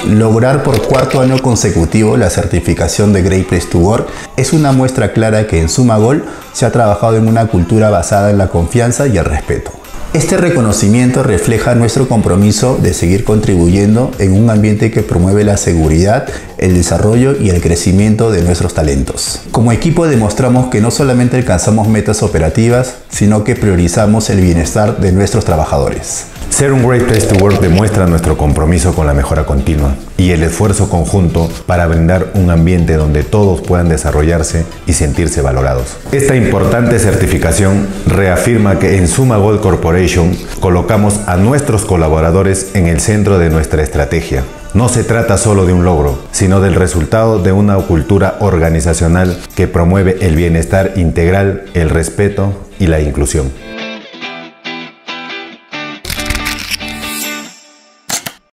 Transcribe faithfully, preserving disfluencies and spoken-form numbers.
Lograr por cuarto año consecutivo la certificación de Great Place to Work es una muestra clara que en Sumagol se ha trabajado en una cultura basada en la confianza y el respeto. Este reconocimiento refleja nuestro compromiso de seguir contribuyendo en un ambiente que promueve la seguridad, el desarrollo y el crecimiento de nuestros talentos. Como equipo demostramos que no solamente alcanzamos metas operativas, sino que priorizamos el bienestar de nuestros trabajadores. Ser un Great Place to Work demuestra nuestro compromiso con la mejora continua y el esfuerzo conjunto para brindar un ambiente donde todos puedan desarrollarse y sentirse valorados. Esta importante certificación reafirma que en Sumagol Corporation colocamos a nuestros colaboradores en el centro de nuestra estrategia. No se trata solo de un logro, sino del resultado de una cultura organizacional que promueve el bienestar integral, el respeto y la inclusión.